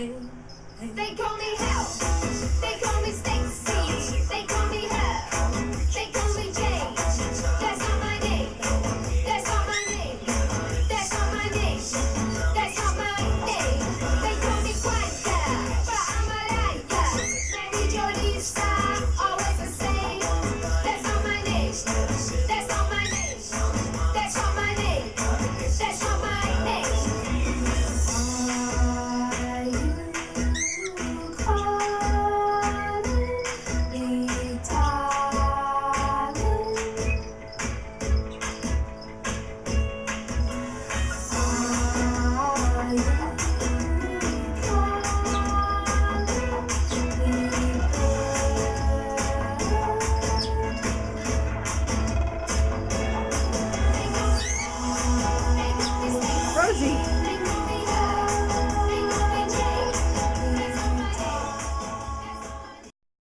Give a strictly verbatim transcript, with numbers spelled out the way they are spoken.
They call me Hell. They call me Stacy. They call me Hell. They call me Jane. That's not my name. That's not my name. That's not my name. That's not my name. They call me Quanta, but I'm a liar. Mary Jo Lisa, always the same. That's not my name. That's not my name. That's not my name. That's not my name. Rosie.